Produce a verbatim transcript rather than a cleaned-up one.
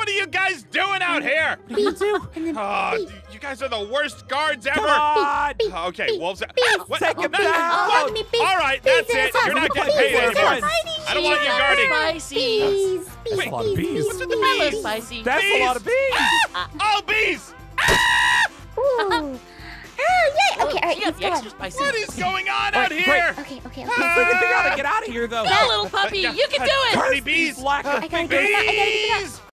What are you guys doing out here? What do you do? And then Oh, beep. you guys are the worst guards ever. Come on. Beep, Okay, beep, wolves. beep, What? Take him No, down. what? Beep, beep, All right, beep, that's beep, it. beep, You're not beep, getting beep, paid beep, anymore. beep, I don't want you guarding. Spicy. Bees, That's bees, a lot of bees. bees, What's with the I love bees? spicy. That's a lot of bees. All bees. Ooh. Oh, yay. Okay, all right, She got he's the gone. extra spicy. What is going on All out right, here? Okay, okay, okay. Let's figure out how to get out of here, though. Go, little puppy. You can do it. Honey bees. Black I gotta get him out. I gotta get him out. Bees.